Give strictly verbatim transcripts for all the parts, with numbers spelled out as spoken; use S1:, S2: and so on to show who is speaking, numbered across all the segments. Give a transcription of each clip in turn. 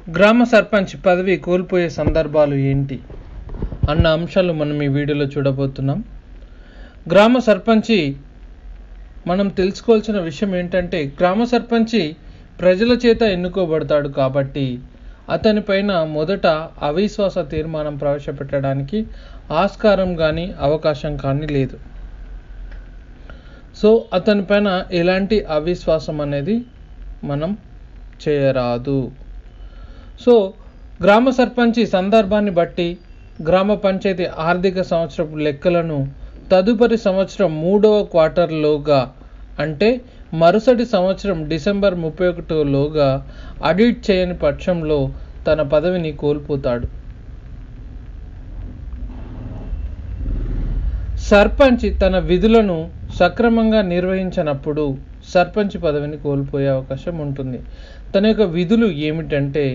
S1: గ్రామ సర్పంచ్ పదవి కోల్పోయే సందర్భాలు ఏంటి అన్న అంశాలు మనం ఈ వీడియోలో చూడబోతున్నాం. గ్రామ సర్పంచి మనం తెలుసుకోవాల్సిన విషయం ఏంటంటే, గ్రామ సర్పంచి ప్రజల చేత ఎన్నుకోబడతాడు కాబట్టి అతనిపైన మొదట అవిశ్వాస తీర్మానం ప్రవేశపెట్టడానికి ఆస్కారం కానీ అవకాశం కానీ లేదు. సో అతనిపైన ఎలాంటి అవిశ్వాసం అనేది మనం చేయరాదు. సో గ్రామ సర్పంచి సందర్భాన్ని బట్టి గ్రామ పంచాయతీ ఆర్థిక సంవత్సరపు లెక్కలను తదుపరి సంవత్సరం మూడవ క్వార్టర్లోగా అంటే మరుసటి సంవత్సరం డిసెంబర్ ముప్పై ఒకటిలోగా ఆడిట్ చేయని పక్షంలో తన పదవిని కోల్పోతాడు. సర్పంచ్ తన విధులను సక్రమంగా నిర్వహించినప్పుడు సర్పంచ్ పదవిని కోల్పోయే అవకాశం ఉంటుంది. తన యొక్క విధులు ఏమిటంటే,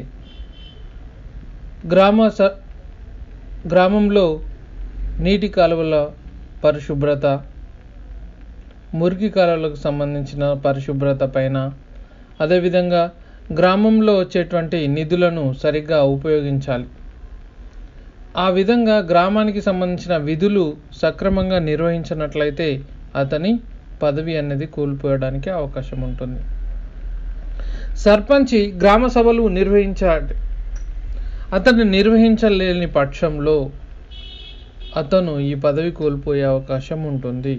S1: గ్రామ స గ్రామంలో నీటి కాలువల పరిశుభ్రత, మురికి కాలువలకు సంబంధించిన పరిశుభ్రత పైన, అదేవిధంగా గ్రామంలో వచ్చేటువంటి నిధులను సరిగ్గా ఉపయోగించాలి. ఆ విధంగా గ్రామానికి సంబంధించిన విధులు సక్రమంగా నిర్వహించినట్లయితే అతని పదవి అనేది కోల్పోయడానికి అవకాశం ఉంటుంది. సర్పంచి గ్రామ సభలు నిర్వహించాలి. అతను నిర్వహించలేని పక్షంలో అతను ఈ పదవి కోల్పోయే అవకాశం ఉంటుంది.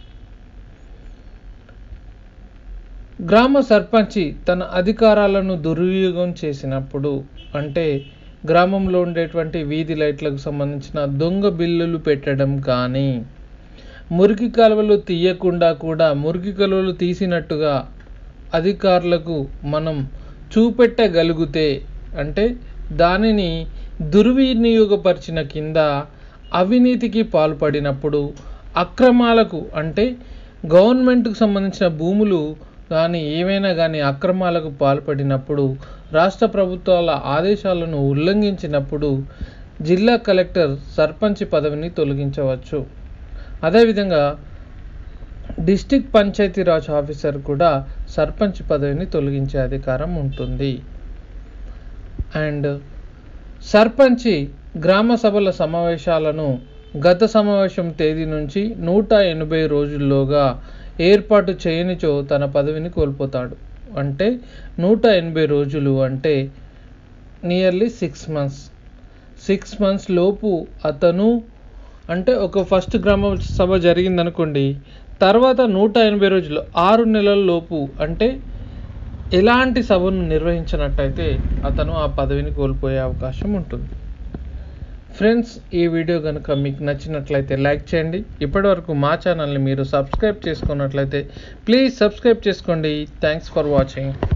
S1: గ్రామ సర్పంచి తన అధికారాలను దుర్వినియోగం చేసినప్పుడు, అంటే గ్రామంలో ఉండేటువంటి వీధి లైట్లకు సంబంధించిన దొంగ బిల్లులు పెట్టడం కానీ, మురికి కాలువలు తీయకుండా కూడా మురికి కాలువలు తీసినట్టుగా అధికారులకు మనం చూపెట్టగలిగితే, అంటే దానిని దుర్వినియోగపరిచిన కింద అవినీతికి పాల్పడినప్పుడు, అక్రమాలకు అంటే గవర్నమెంట్కు సంబంధించిన భూములు కానీ ఏమైనా కానీ అక్రమాలకు పాల్పడినప్పుడు, రాష్ట్ర ప్రభుత్వాల ఆదేశాలను ఉల్లంఘించినప్పుడు జిల్లా కలెక్టర్ సర్పంచ్ పదవిని తొలగించవచ్చు. అదేవిధంగా డిస్ట్రిక్ట్ పంచాయతీరాజ్ ఆఫీసర్ కూడా సర్పంచ్ పదవిని తొలగించే అధికారం ఉంటుంది. అండ్ సర్పంచి గ్రామ సభల సమావేశాలను గత సమావేశం తేదీ నుంచి నూట ఎనభై రోజుల్లోగా ఏర్పాటు చేయనిచో తన పదవిని కోల్పోతాడు. అంటే నూట ఎనభై రోజులు అంటే nearly six months six months లోపు అతను, అంటే ఒక ఫస్ట్ గ్రామ సభ జరిగిందనుకోండి, తర్వాత నూట ఎనభై రోజులు ఆరు నెలల లోపు అంటే ఎలాంటి సభను నిర్వహించినట్టయితే అతను ఆ పదవిని కోల్పోయే అవకాశం ఉంటుంది. ఫ్రెండ్స్, ఈ వీడియో కనుక మీకు నచ్చినట్లయితే లైక్ చేయండి. ఇప్పటివరకు మా ఛానల్ని మీరు సబ్స్క్రైబ్ చేసుకున్నట్లయితే ప్లీజ్ సబ్స్క్రైబ్ చేసుకోండి. Thanks for watching.